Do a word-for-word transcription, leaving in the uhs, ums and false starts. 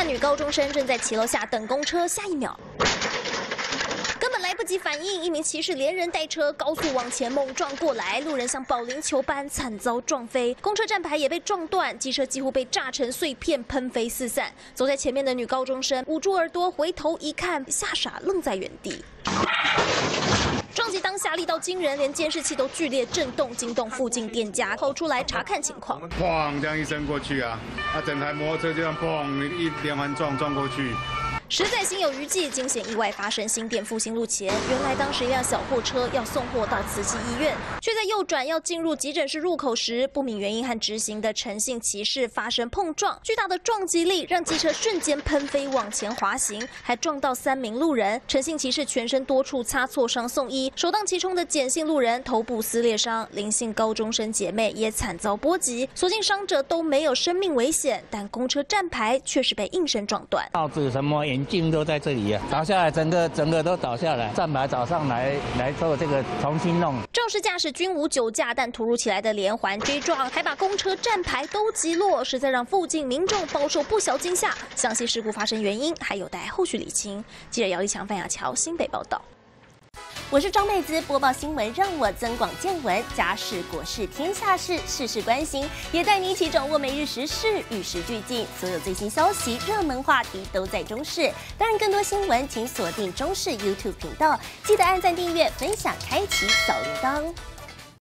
汉女高中生正在骑楼下等公车，下一秒。 根本来不及反应，一名骑士连人带车高速往前猛撞过来，路人像保龄球般惨遭撞飞，公车站牌也被撞断，机车几乎被炸成碎片，喷飞四散。走在前面的女高中生捂住耳朵，回头一看，吓傻愣在原地。 撞击当下力道惊人，连监视器都剧烈震动，惊动附近店家，跑出来查看情况。 砰，这样一声过去啊，啊，整台摩托车就这样砰一连环撞撞过去。 实在心有余悸，惊险意外发生新店复兴路前。原来当时一辆小货车要送货到慈济医院，却在右转要进入急诊室入口时，不明原因和直行的陈姓骑士发生碰撞，巨大的撞击力让机车瞬间喷飞往前滑行，还撞到三名路人。陈姓骑士全身多处擦挫伤送医，首当其冲的简姓路人头部撕裂伤，林姓高中生姐妹也惨遭波及。所幸伤者都没有生命危险，但公车站牌却是被应声撞断。 帽子什么眼镜都在这里啊，倒下来，整个整个都倒下来。站牌早上来来做这个重新弄。 肇事驾驶均无酒驾，但突如其来的连环追撞，还把公车站牌都击落，实在让附近民众饱受不小惊吓。详细事故发生原因还有待后续理清。记者姚立强、范雅乔新北报道。 我是张妹子，播报新闻让我增广见闻，家事国事天下事，事事关心，也带你一起掌握每日时事，与时俱进，所有最新消息、热门话题都在中视。当然，更多新闻请锁定中视 YouTube 频道，记得按赞、订阅、分享、开启小铃铛。